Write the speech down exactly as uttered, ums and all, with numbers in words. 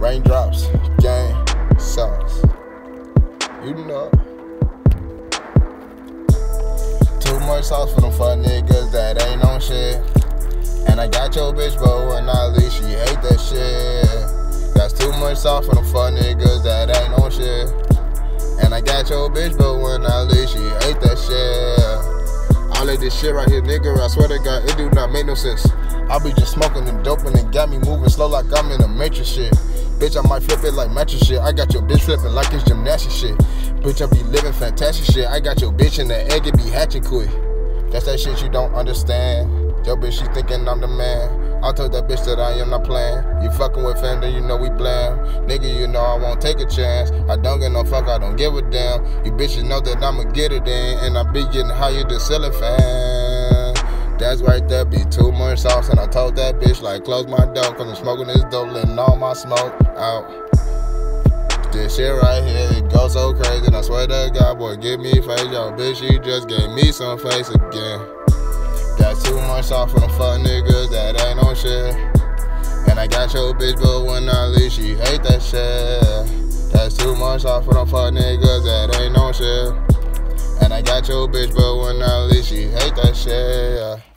Raindrops, gang, sauce. You know. Too much sauce for them fuck niggas that ain't on shit. And I got your bitch, but when I leave, she hate that shit. That's too much sauce for them fuck niggas that ain't on shit. And I got your bitch, but when I leave, she hate that shit. All of this shit right here, nigga, I swear to God, it do not make no sense. I be just smoking and doping and got me moving slow like I'm in a matrix shit. Bitch, I might flip it like mattress shit. I got your bitch flipping like it's gymnastics shit. Bitch, I be living fantastic shit. I got your bitch in the egg, it be hatching quick. That's that shit you don't understand. Yo bitch, she thinking I'm the man. I told that bitch that I am not playing. You fucking with fam, then you know we blam. Nigga, you know I won't take a chance. I don't give no fuck, I don't give a damn. You bitches know that I'ma get it in, and I be getting higher than ceiling fan. That's right there, be too much sauce. And I told that bitch, like, close my door, cause I'm smoking this dope, letting all my smoke out. This shit right here, it goes so crazy, and I swear to God, boy, give me face. Yo, bitch, she just gave me some face again. That's too much sauce for them fuck niggas that ain't on shit. And I got your bitch, but when I leave, she hate that shit. That's too much sauce for them fuck niggas that ain't on shit. And I got your bitch, but when I leave, she hate that shit, yeah.